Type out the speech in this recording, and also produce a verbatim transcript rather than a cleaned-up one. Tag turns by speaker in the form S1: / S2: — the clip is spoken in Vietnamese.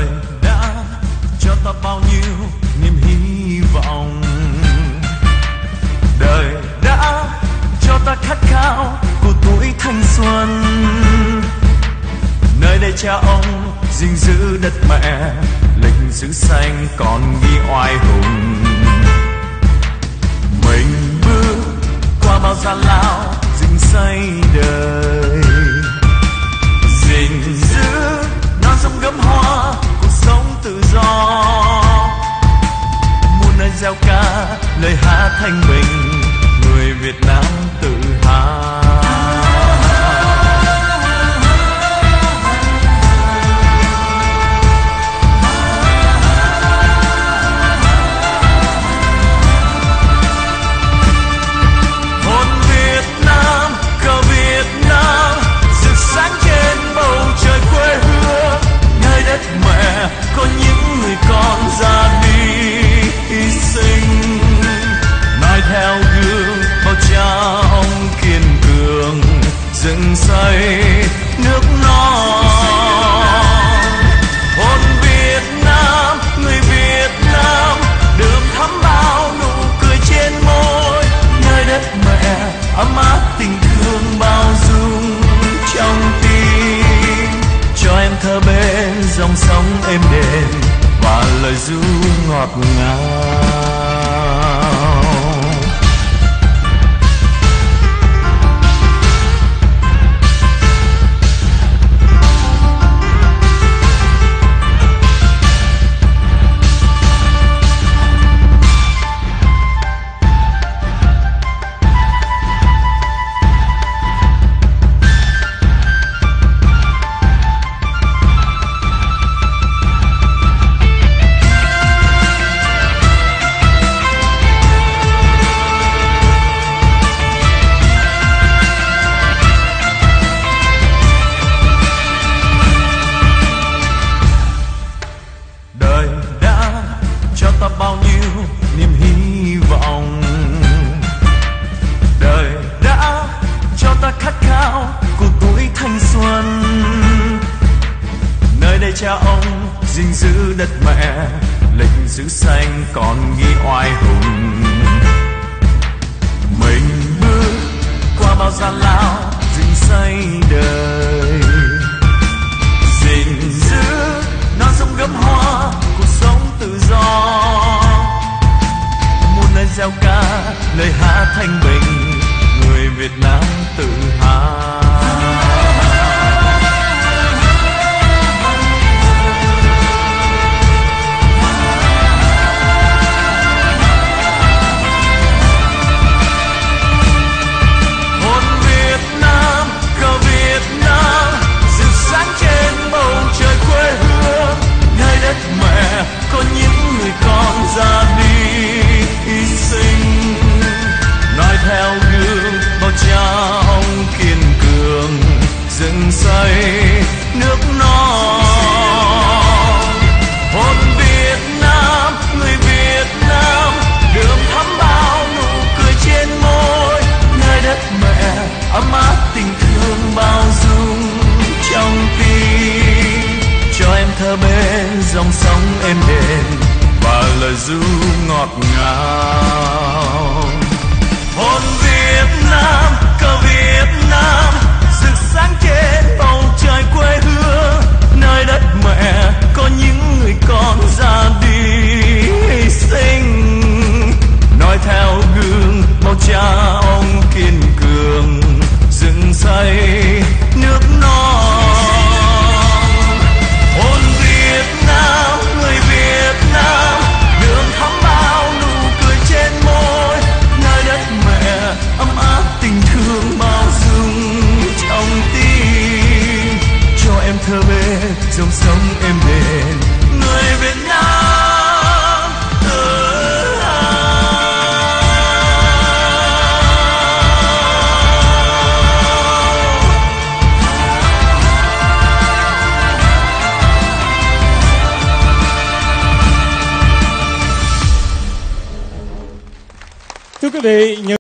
S1: đã cho ta bao nhiêu niềm hy vọng, đời đã cho ta khát khao của tuổi thanh xuân. Nơi đây cha ông gìn giữ đất mẹ, lịch sử xanh còn ghi oai hùng. Mình bước qua bao gian lao dựng xây đời, gìn giữ non sông gấm hoa cuộc sống tự do. Muôn nơi gieo ca lời hát thanh bình, người Việt Nam tự hào. Có những người con ra đi hy sinh, noi theo gương bao cha ông kiên cường dựng xây nước non. Hồn Việt Nam, người Việt Nam đượm thắm bao nụ cười trên môi. Nơi đất mẹ ấm áp tình thương bao dung trong tim, cho em thơ bên dòng sông êm đềm và lời ru ngọt ngào. Cha ông gìn giữ đất mẹ, lịch sử xanh còn ghi oai hùng. Mình bước qua bao gian lao dựng xây đời, gìn giữ non sông gấm hoa cuộc sống tự do. Muôn nơi gieo ca lời hát thanh bình, người Việt Nam tự hào. Có những người con ra đi hy sinh, noi theo gương bao cha ông kiên cường dựng xây nước non. Hồn Việt Nam, người Việt Nam đượm thắm bao nụ cười trên môi. Nơi đất mẹ ấm áp tình thương bao dung trong tim, cho em thơ bên dòng sông êm đềm và lời ru ngọt ngào. Hồn Việt Nam, cờ Việt Nam rực sáng trên bầu trời quê hương. Nơi đất mẹ có những người con ra đi hy sinh, noi theo gương bao cha ông kiên cường dựng xây nước non. Hồn Việt Nam, người Việt Nam đượm thắm bao nụ cười trên môi. Nơi đất mẹ ấm áp tình thương bao dung trong tim, cho em thơ bên dòng sông êm đềm, người Việt Nam tự hào.
S2: Thưa quý vị,